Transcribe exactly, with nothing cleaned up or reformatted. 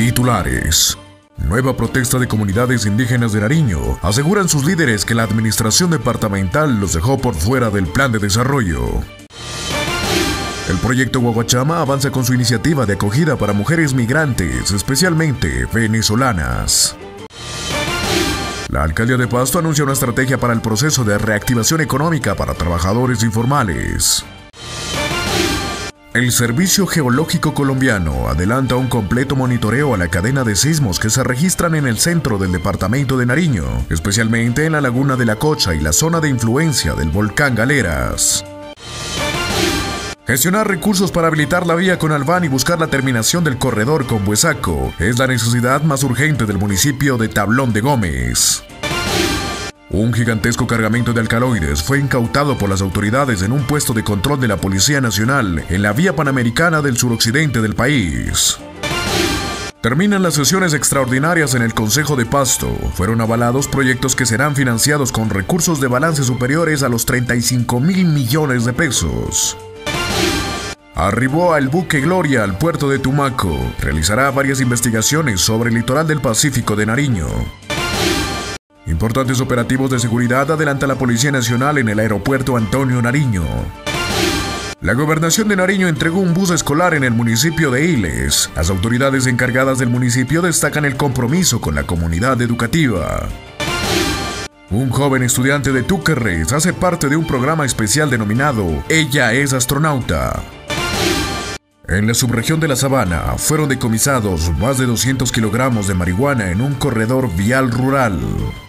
Titulares. Nueva protesta de comunidades indígenas de Nariño. Aseguran sus líderes que la administración departamental los dejó por fuera del plan de desarrollo. El proyecto Guaguachama avanza con su iniciativa de acogida para mujeres migrantes, especialmente venezolanas. La alcaldía de Pasto anuncia una estrategia para el proceso de reactivación económica para trabajadores informales. El Servicio Geológico Colombiano adelanta un completo monitoreo a la cadena de sismos que se registran en el centro del departamento de Nariño, especialmente en la laguna de La Cocha y la zona de influencia del volcán Galeras. Gestionar recursos para habilitar la vía con Albán y buscar la terminación del corredor con Buesaco es la necesidad más urgente del municipio de Tablón de Gómez. Un gigantesco cargamento de alcaloides fue incautado por las autoridades en un puesto de control de la Policía Nacional en la vía panamericana del suroccidente del país. Terminan las sesiones extraordinarias en el Consejo de Pasto. Fueron avalados proyectos que serán financiados con recursos de balance superiores a los treinta y cinco mil millones de pesos. Arribó el buque Gloria al puerto de Tumaco. Realizará varias investigaciones sobre el litoral del Pacífico de Nariño. Importantes operativos de seguridad adelanta la Policía Nacional en el aeropuerto Antonio Nariño. La Gobernación de Nariño entregó un bus escolar en el municipio de Iles. Las autoridades encargadas del municipio destacan el compromiso con la comunidad educativa. Un joven estudiante de Túquerres hace parte de un programa especial denominado Ella es astronauta. En la subregión de la Sabana fueron decomisados más de doscientos kilogramos de marihuana en un corredor vial rural.